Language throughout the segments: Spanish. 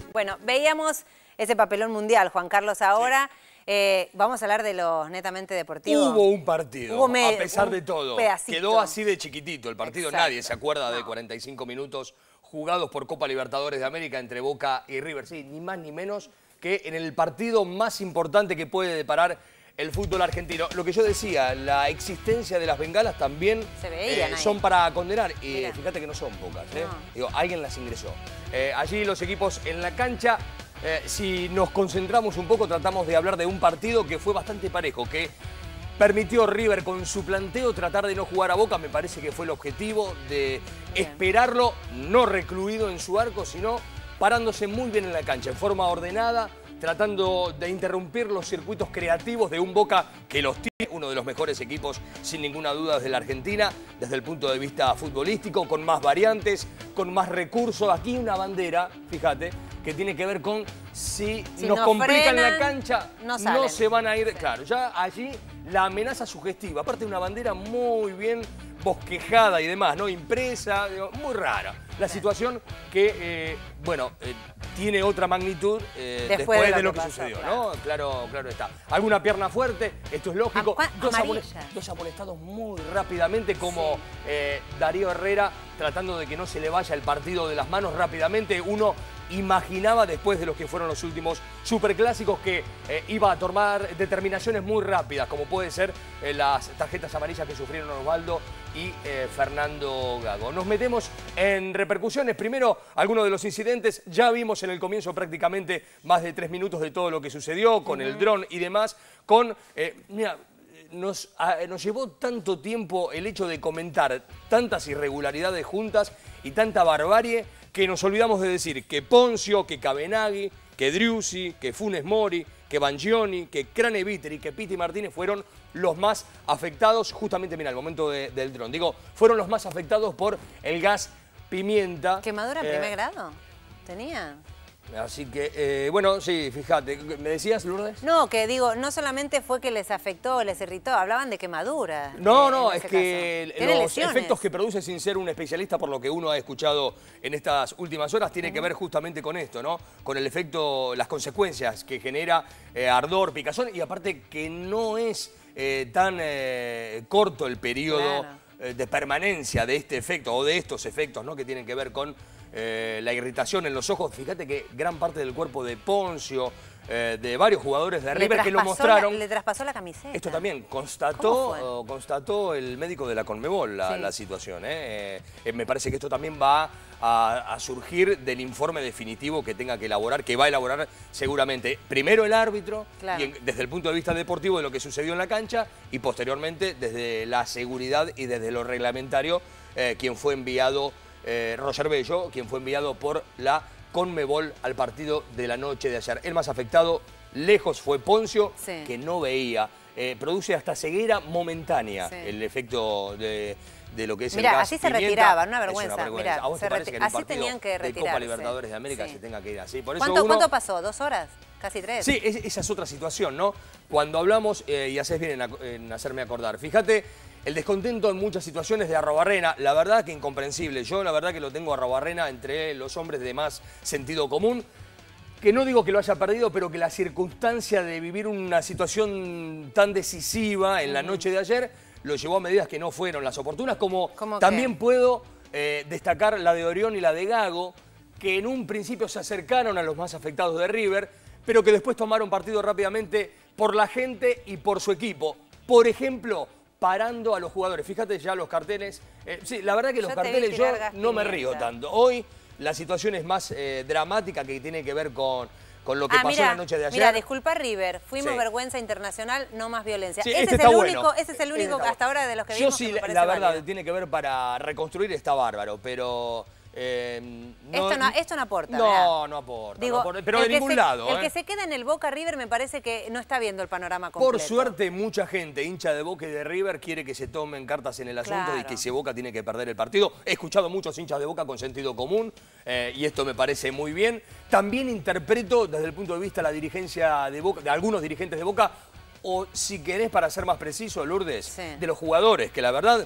Bueno, veíamos ese papelón mundial, Juan Carlos, ahora. Vamos a hablar de lo netamente deportivo. Hubo un partido, a pesar de todo. Pedacito. Quedó así de chiquitito el partido. Exacto. Nadie se acuerda de 45 minutos jugados por Copa Libertadores de América entre Boca y River. Sí, ni más ni menos que en el partido más importante que puede deparar el fútbol argentino. Lo que yo decía, la existencia de las bengalas también son para condenar. Y fíjate que no son pocas. No. Digo, alguien las ingresó. Allí los equipos en la cancha. Si nos concentramos un poco, tratamos de hablar de un partido que fue bastante parejo, que permitió River con su planteo tratar de no jugar a Boca. Me parece que fue el objetivo de esperarlo, no recluido en su arco, sino parándose muy bien en la cancha, en forma ordenada, tratando de interrumpir los circuitos creativos de un Boca que los tiene, uno de los mejores equipos, sin ninguna duda, desde la Argentina, desde el punto de vista futbolístico, con más variantes, con más recursos. Aquí una bandera, fíjate, que tiene que ver con si nos complican la cancha, no se van a ir. Sí. Claro, ya allí la amenaza sugestiva, aparte de una bandera muy bien bosquejada y demás, ¿no? Impresa, digo, muy rara. La situación que, tiene otra magnitud después de lo que sucedió, ¿no? Claro está. Alguna pierna fuerte, esto es lógico. Dos amonestados muy rápidamente, como Darío Herrera tratando de que no se le vaya el partido de las manos rápidamente. Uno imaginaba, después de los que fueron los últimos superclásicos, que iba a tomar determinaciones muy rápidas, como puede ser las tarjetas amarillas que sufrieron Osvaldo y Fernando Gago. Nos metemos en repercusiones. Primero, algunos de los incidentes. Ya vimos en el comienzo prácticamente más de 3 minutos de todo lo que sucedió, con el dron y demás. Mira, nos llevó tanto tiempo el hecho de comentar tantas irregularidades juntas y tanta barbarie, que nos olvidamos de decir que Ponzio, que Cabenagui, que Driussi, que Funes Mori, que Bangioni, que Craneviter, que Piti Martínez fueron los más afectados, justamente, mira, al momento del dron. Digo, fueron los más afectados por el gas pimienta. ¿Quemadura en primer grado? ¿Tenía? Así que, bueno, sí, fíjate. ¿Me decías, Lourdes? No, que digo, no solamente fue que les afectó, les irritó, hablaban de quemadura. No, es que los efectos que produce, sin ser un especialista, por lo que uno ha escuchado en estas últimas horas, tiene que ver justamente con esto, ¿no? Con el efecto, las consecuencias que genera ardor, picazón, y aparte que no es tan corto el periodo de permanencia de este efecto, o de estos efectos, ¿no? Que tienen que ver con la irritación en los ojos. Fíjate que gran parte del cuerpo de Ponzio, de varios jugadores de River que lo mostraron. Le traspasó la camiseta. Esto también constató el médico de la Conmebol la situación. Me parece que esto también va a surgir del informe definitivo que tenga que elaborar, que va a elaborar seguramente primero el árbitro, desde el punto de vista deportivo de lo que sucedió en la cancha, y posteriormente desde la seguridad y desde lo reglamentario, quien fue enviado, Roger Bello, quien fue enviado por la Conmebol al partido de la noche de ayer. El más afectado, lejos, fue Ponzio, que no veía. Produce hasta ceguera momentánea el efecto de lo que es el gas así se pimienta. retiraban, una vergüenza. Mirá, ¿a vos te parece que en un así tenían que retirarse de Copa Libertadores de América se tenga que ir así? Por eso ¿Cuánto pasó? ¿2 horas? ¿Casi 3? Sí, esa es otra situación, ¿no? Cuando hablamos, y haces bien en hacerme acordar, fíjate, el descontento en muchas situaciones de Arrobarrena, la verdad que incomprensible. Yo la verdad que lo tengo a Arrobarrena entre los hombres de más sentido común, que no digo que lo haya perdido, pero que la circunstancia de vivir una situación tan decisiva en la noche de ayer lo llevó a medidas que no fueron las oportunas, como también puedo destacar la de Orión y la de Gago, que en un principio se acercaron a los más afectados de River, pero que después tomaron partido rápidamente por la gente y por su equipo. Por ejemplo, parando a los jugadores. Fíjate ya los carteles. Sí, la verdad que los carteles yo no me río tanto. Hoy la situación es más dramática, que tiene que ver con lo que pasó la noche de ayer. Mira, disculpa River, fuimos vergüenza internacional, no más violencia. Sí, ese es el único hasta ahora de los que vimos. Yo sí, la verdad, tiene que ver para reconstruir, está bárbaro, pero esto no aporta. No aporta. Digo, no aporta, pero de ningún lado. El que se queda en el Boca River me parece que no está viendo el panorama completo. Por suerte, mucha gente, hincha de Boca y de River, quiere que se tomen cartas en el asunto y que si Boca tiene que perder el partido. He escuchado muchos hinchas de Boca con sentido común y esto me parece muy bien. También interpreto desde el punto de vista de la dirigencia de Boca, de algunos dirigentes de Boca, o si querés, para ser más preciso, Lourdes, de los jugadores, que la verdad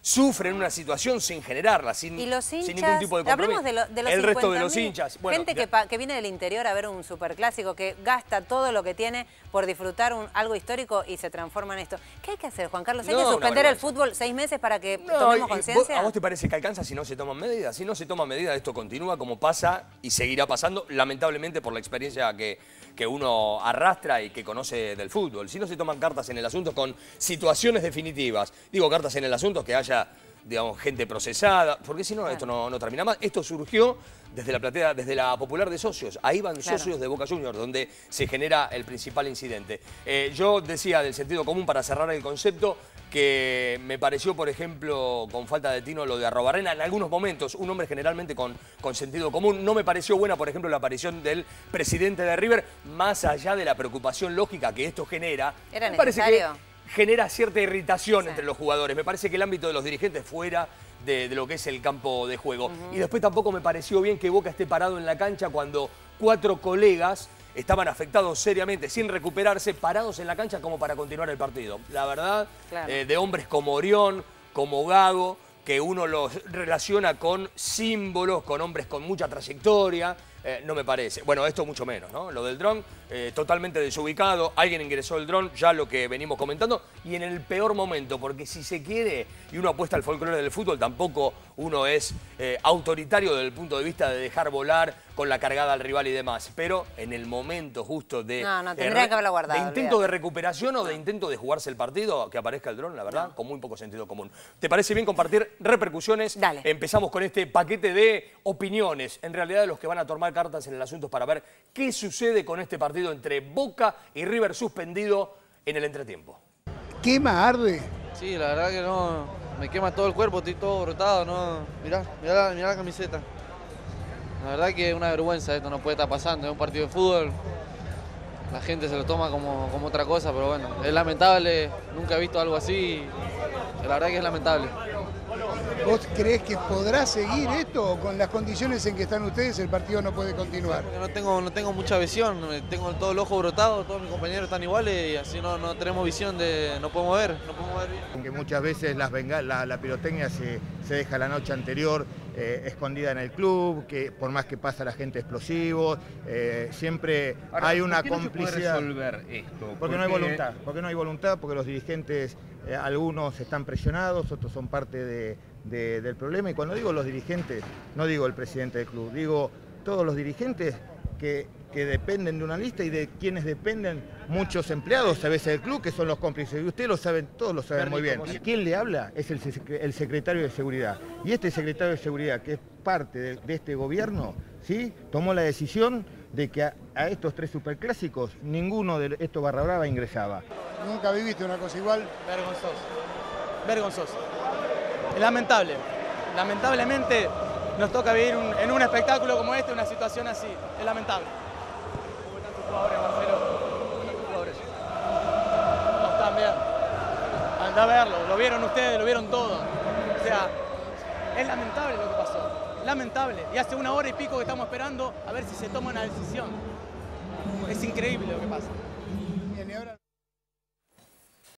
sufren una situación sin generarla, sin ningún tipo de compromiso. Hablemos de los el resto de los 50.000, hinchas. Bueno, gente que viene del interior a ver un superclásico, que gasta todo lo que tiene por disfrutar algo histórico y se transforma en esto. ¿Qué hay que hacer, Juan Carlos? ¿Hay que suspender el fútbol 6 meses para que tomemos conciencia? ¿A vos te parece que alcanza si no se toman medidas? Si no se toman medidas, esto continúa como pasa y seguirá pasando, lamentablemente por la experiencia que uno arrastra y que conoce del fútbol. Si no se toman cartas en el asunto con situaciones definitivas, digo cartas en el asunto que haya, digamos, gente procesada, porque si no, esto no termina más. Esto surgió desde la platea, desde la Popular de Socios. Ahí van socios de Boca Juniors, donde se genera el principal incidente. Yo decía del sentido común para cerrar el concepto, que me pareció, por ejemplo, con falta de tino lo de Arrobarrena en algunos momentos, un hombre generalmente con sentido común. No me pareció buena, por ejemplo, la aparición del presidente de River, más allá de la preocupación lógica que esto genera. ¿Era me parece necesario? que genera cierta irritación entre los jugadores. Me parece que el ámbito de los dirigentes fuera de lo que es el campo de juego. Y después tampoco me pareció bien que Boca esté parado en la cancha cuando 4 colegas estaban afectados seriamente, sin recuperarse, parados en la cancha como para continuar el partido. La verdad, de hombres como Orión, como Gago, que uno los relaciona con símbolos, con hombres con mucha trayectoria, no me parece. Bueno, esto mucho menos, ¿no? Lo del dron, totalmente desubicado, alguien ingresó el dron, ya lo que venimos comentando, y en el peor momento, porque si se quiere, y uno apuesta al folclore del fútbol, tampoco uno es autoritario desde el punto de vista de dejar volar con la cargada al rival y demás, pero en el momento justo de... tendría que haberla guardado. De intento de recuperación o de intento de jugarse el partido, que aparezca el dron, la verdad, con muy poco sentido común. ¿Te parece bien compartir repercusiones? Dale. Empezamos con este paquete de opiniones, en realidad de los que van a tomar cartas en el asunto para ver qué sucede con este partido entre Boca y River suspendido en el entretiempo. ¿Quema, arde? Sí, la verdad que no, me quema todo el cuerpo, estoy todo brotado, no. Mirá la camiseta. La verdad que es una vergüenza, esto no puede estar pasando, es un partido de fútbol. La gente se lo toma como otra cosa, pero bueno, es lamentable, nunca he visto algo así, la verdad que es lamentable. ¿Vos creés que podrá seguir esto o con las condiciones en que están ustedes el partido no puede continuar? No tengo mucha visión, tengo todo el ojo brotado, todos mis compañeros están iguales y así no tenemos visión no podemos ver bien. Que muchas veces la pirotecnia se deja la noche anterior escondida en el club, que por más que pasa la gente explosivos, siempre hay una complicidad. ¿Por qué no se puede resolver esto? Porque no hay voluntad, porque los dirigentes, algunos están presionados, otros son parte del problema. Y cuando digo los dirigentes, no digo el presidente del club, digo todos los dirigentes que dependen de una lista y de quienes dependen muchos empleados a veces del club, que son los cómplices. Y ustedes lo saben, todos lo saben muy bien. Y quien le habla es el secretario de Seguridad. Y este secretario de Seguridad, que es parte de este gobierno, ¿sí?, tomó la decisión de que a estos 3 superclásicos ninguno de estos barra brava ingresaba. ¿Nunca viviste una cosa igual? Vergonzoso. Es lamentable. Lamentablemente nos toca vivir en un espectáculo como este, una situación así. Es lamentable. Hubo tantos jugadores, Marcelo. Tantos jugadores. No están bien. Andá a verlo. Lo vieron ustedes, lo vieron todos. O sea, es lamentable lo que pasó. Lamentable. Y hace 1 hora y pico que estamos esperando a ver si se toma una decisión. Es increíble lo que pasa. Bien, y ahora...